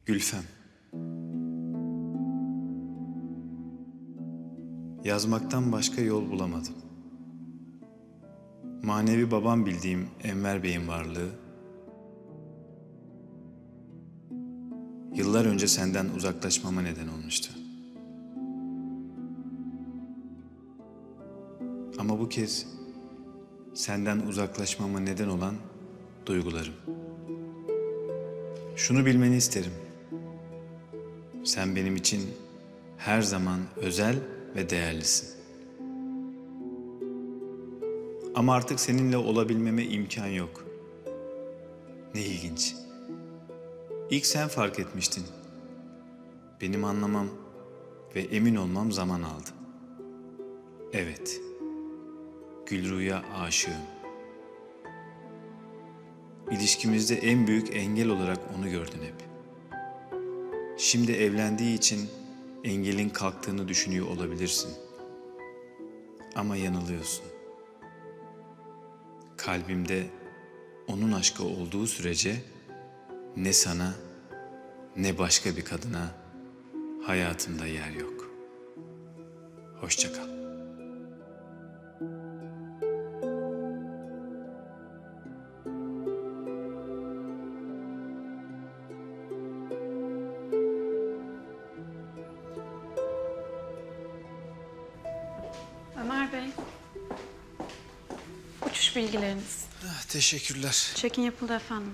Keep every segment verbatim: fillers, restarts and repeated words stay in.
Gülfem. Yazmaktan başka yol bulamadım. Manevi babam bildiğim Enver Bey'in varlığı, yıllar önce senden uzaklaşmama neden olmuştu. Ama bu kez senden uzaklaşmama neden olan duygularım. Şunu bilmeni isterim. Sen benim için her zaman özel ve değerlisin. Ama artık seninle olabilmeme imkan yok. Ne ilginç. İlk sen fark etmiştin. Benim anlamam ve emin olmam zaman aldı. Evet, Gülru'ya aşığım. İlişkimizde en büyük engel olarak onu gördün hep. Şimdi evlendiği için engelin kalktığını düşünüyor olabilirsin. Ama yanılıyorsun. Kalbimde onun aşkı olduğu sürece ne sana ne başka bir kadına hayatımda yer yok. Hoşça kal. Ömer Bey, uçuş bilgileriniz. Ah, teşekkürler. Check-in yapıldı efendim.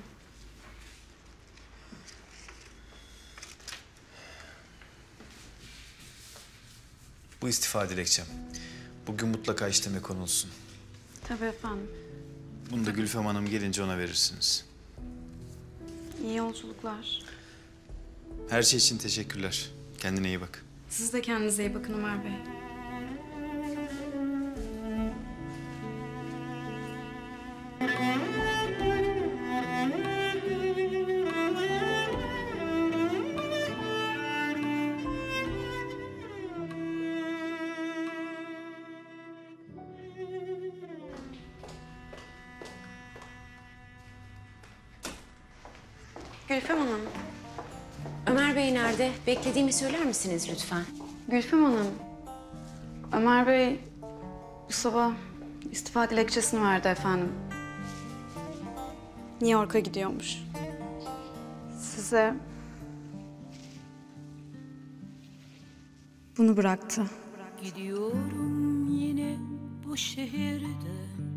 Bu istifa dilekçem. Bugün mutlaka işleme konulsun. Tabii efendim. Bunu da Gülfem Hanım gelince ona verirsiniz. İyi yolculuklar. Her şey için teşekkürler. Kendine iyi bak. Siz de kendinize iyi bakın Ömer Bey. Gülfem Hanım. Ömer Bey nerede? Beklediğimi söyler misiniz lütfen? Gülfem Hanım. Ömer Bey bu sabah istifa dilekçesini verdi efendim. New York'a gidiyormuş. Size bunu bıraktı. Gidiyorum yine bu şehirde.